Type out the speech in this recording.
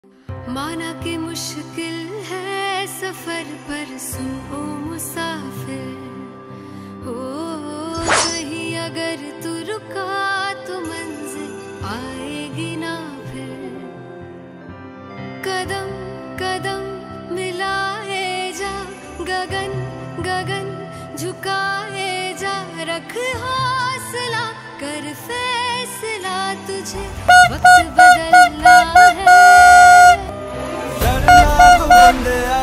माना कि मुश्किल है सफर पर सुन ओ मुसाफिर हो, कहीं अगर तू रुका तो मंजिल आएगी ना फिर। कदम कदम मिलाए जा, गगन गगन झुकाए जा, रख हौसला कर फैसला, तुझे वक्त बदलना है।